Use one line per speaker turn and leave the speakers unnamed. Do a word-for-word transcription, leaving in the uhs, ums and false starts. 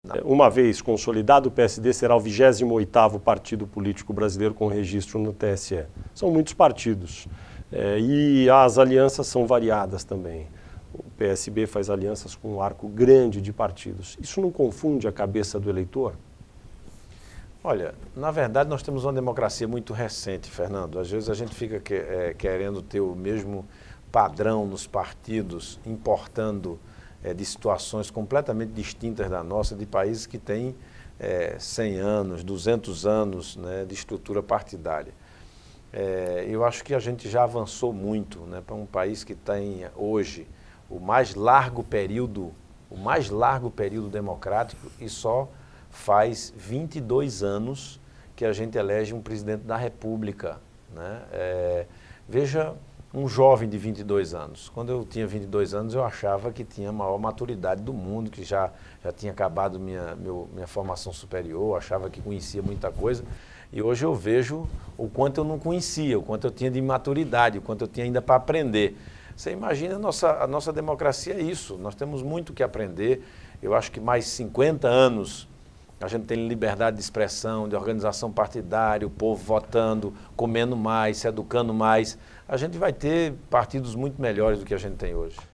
Uma vez consolidado, o P S D será o vigésimo oitavo partido político brasileiro com registro no T S E. São muitos partidos. É, e as alianças são variadas também. O P S B faz alianças com um arco grande de partidos. Isso não confunde a cabeça do eleitor?
Olha, na verdade nós temos uma democracia muito recente, Fernando. Às vezes a gente fica que, é, querendo ter o mesmo padrão nos partidos, importando é, de situações completamente distintas da nossa, de países que têm é, cem anos, duzentos anos, né, de estrutura partidária. É, eu acho que a gente já avançou muito, né, para um país que tem hoje o mais largo período, o mais largo período democrático e só faz vinte e dois anos que a gente elege um presidente da República, né? É, veja um jovem de vinte e dois anos. Quando eu tinha vinte e dois anos eu achava que tinha a maior maturidade do mundo, que já, já tinha acabado minha, meu, minha formação superior, achava que conhecia muita coisa. E hoje eu vejo o quanto eu não conhecia, o quanto eu tinha de imaturidade, o quanto eu tinha ainda para aprender. Você imagina, a nossa, a nossa democracia é isso, nós temos muito que aprender. Eu acho que mais cinquenta anos a gente tem liberdade de expressão, de organização partidária, o povo votando, comendo mais, se educando mais. A gente vai ter partidos muito melhores do que a gente tem hoje.